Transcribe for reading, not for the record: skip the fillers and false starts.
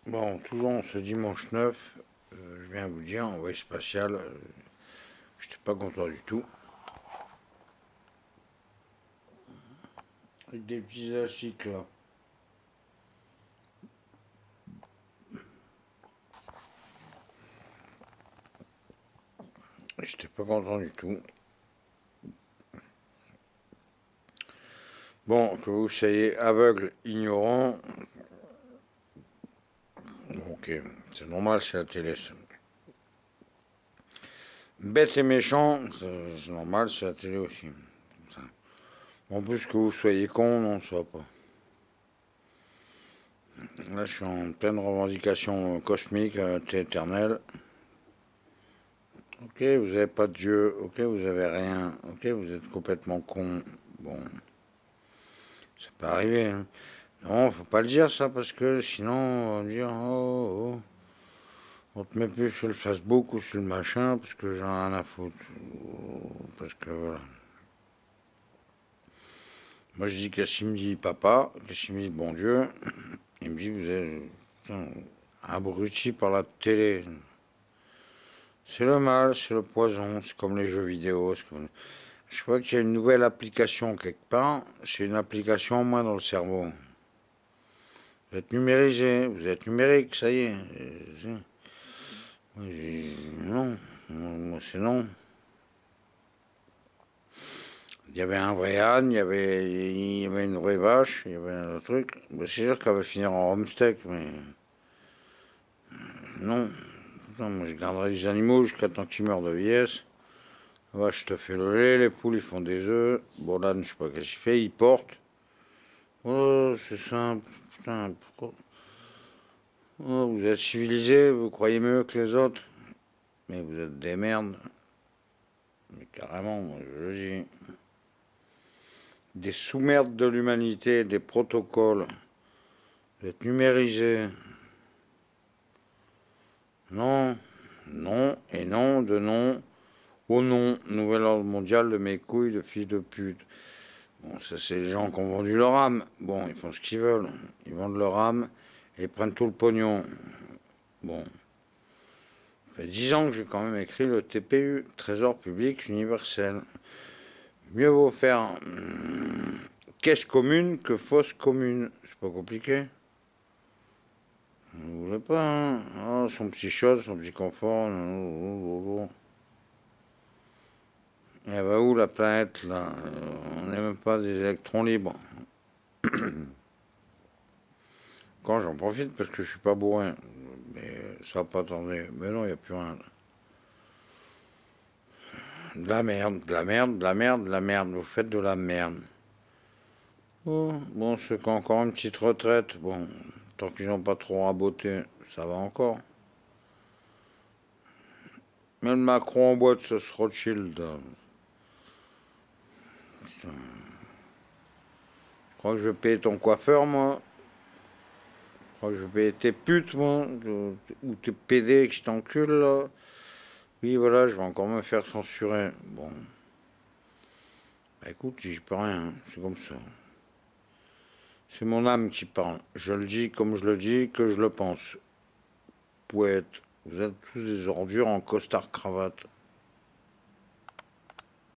Bon, toujours ce dimanche 9, je viens vous dire, envoyé spatial, j'étais pas content du tout. Avec des petits élastiques là. J'étais pas content du tout. Bon, que vous soyez aveugle, ignorant, bon, ok, c'est normal, c'est la télé. Bête et méchant, c'est normal, c'est la télé aussi. En plus que vous soyez con, non, ça va pas. Là, je suis en pleine revendication cosmique, éternelle. Ok, vous avez pas de Dieu, ok, vous avez rien, ok, vous êtes complètement con. Bon, c'est pas arrivé, hein. Non, faut pas le dire ça parce que sinon on va dire oh, on te met plus sur le Facebook ou sur le machin parce que j'en ai rien à foutre. Parce que voilà. Moi je dis qu'est-ce qu'il me dit papa, qu'est-ce qu'il me dit bon Dieu, il me dit vous êtes putain, abruti par la télé. C'est le mal, c'est le poison, c'est comme les jeux vidéo. Je crois qu'il y a une nouvelle application quelque part, c'est une application en moins dans le cerveau. Vous êtes numérisé, vous êtes numérique, ça y est. Non, moi c'est non. Il y avait un vrai âne, il y avait une vraie vache, il y avait un autre truc. C'est sûr qu'elle va finir en homesteak, mais non. Non, moi je garderai les animaux jusqu'à temps qu'ils meurent de vieillesse. La vache te fait le lait, les poules ils font des œufs. Bon l'âne, je sais pas qu'est-ce qu'il fait, il porte. Oh, c'est simple. Putain, pourquoi oh, vous êtes civilisés, vous croyez mieux que les autres. Mais vous êtes des merdes. Mais carrément, moi je le dis. Des sous-merdes de l'humanité, des protocoles. Vous êtes numérisés. Non, non et non de non. Au non, nouvel ordre mondial de mes couilles de fils de pute. Bon, ça c'est les gens qui ont vendu leur âme. Bon, ils font ce qu'ils veulent. Ils vendent leur âme et ils prennent tout le pognon. Bon. Ça fait 10 ans que j'ai quand même écrit le TPU, Trésor public universel. Mieux vaut faire caisse commune que fausse commune. C'est pas compliqué. Vous voulez pas, hein? Oh, son petit chose, son petit confort. Elle va où la planète là? On n'est même pas des électrons libres. Quand j'en profite parce que je suis pas bourrin. Mais ça va pas tarder. Mais non, il n'y a plus rien. De la merde, de la merde, de la merde, de la merde. Vous faites de la merde. Oh, bon, ceux qui ont encore une petite retraite, bon, tant qu'ils n'ont pas trop raboté, ça va encore. Même Macron en boîte, ce Rothschild. Putain. Je crois que je vais payer ton coiffeur, moi. Je crois que je vais payer tes putes, moi. Ou tes PD qui t'enculent, là. Oui, voilà, je vais encore me faire censurer. Bon. Bah, écoute, j'y peux rien, hein. C'est comme ça. C'est mon âme qui parle. Je le dis comme je le dis, que je le pense. Poète. Vous êtes tous des ordures en costard cravate.